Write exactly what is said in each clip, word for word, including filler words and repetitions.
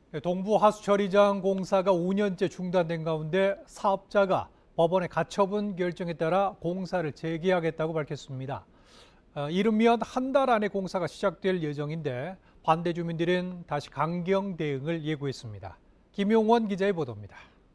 동부 하수처리장 공사가 오 년째 중단된 가운데 사업자가 법원의 가처분 결정에 따라 공사를 재개하겠다고 밝혔습니다. 이르면 한 달 안에 공사가 시작될 예정인데 반대 주민들은 다시 강경 대응을 예고했습니다. 김용원 기자의 보도입니다.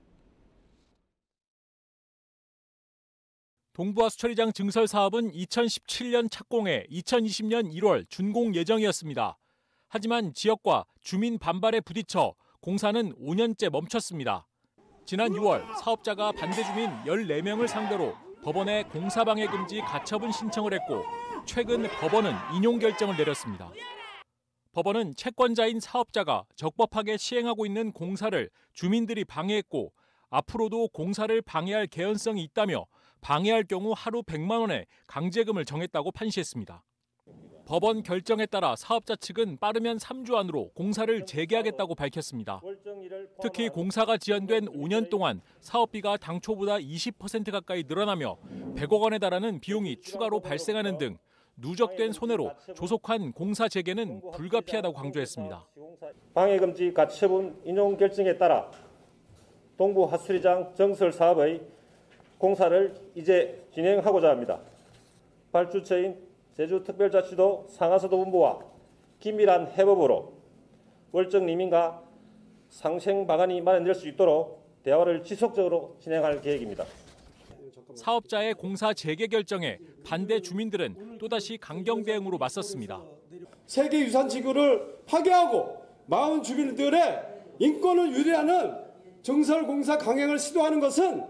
동부 하수처리장 증설 사업은 이천십칠 년 착공해 이천이십 년 일월 준공 예정이었습니다. 하지만 지역과 주민 반발에 부딪혀 공사는 오 년째 멈췄습니다. 지난 유월 사업자가 반대 주민 열네 명을 상대로 법원에 공사방해 금지 가처분 신청을 했고 최근 법원은 인용 결정을 내렸습니다. 법원은 채권자인 사업자가 적법하게 시행하고 있는 공사를 주민들이 방해했고 앞으로도 공사를 방해할 개연성이 있다며 방해할 경우 하루 백만 원의 강제금을 정했다고 판시했습니다. 법원 결정에 따라 사업자 측은 빠르면 삼 주 안으로 공사를 재개하겠다고 밝혔습니다. 특히 공사가 지연된 오 년 동안 사업비가 당초보다 이십 퍼센트 가까이 늘어나며 백억 원에 달하는 비용이 추가로 발생하는 등 누적된 손해로 조속한 공사 재개는 불가피하다고 강조했습니다. 방해금지 가처분 인용 결정에 따라 동부 하수처리장 증설 사업의 공사를 이제 진행하고자 합니다. 발주처인 제주특별자치도 상하서도본부와 긴밀한 협업으로 월정 리민과 상생 방안이 마련될 수 있도록 대화를 지속적으로 진행할 계획입니다. 사업자의 공사 재개 결정에 반대 주민들은 또다시 강경 대응으로 맞섰습니다. 세계유산지구를 파괴하고 마을 주민들의 인권을 유리하는 증설 공사 강행을 시도하는 것은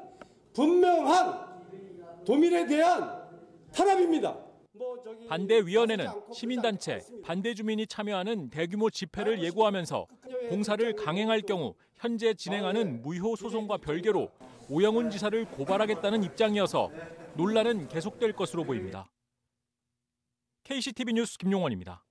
분명한 도민에 대한 탄압입니다. 반대위원회는 시민단체, 반대 주민이 참여하는 대규모 집회를 예고하면서 공사를 강행할 경우 현재 진행하는 무효 소송과 별개로 오영훈 지사를 고발하겠다는 입장이어서 논란은 계속될 것으로 보입니다. 케이씨티비 뉴스 김용원입니다.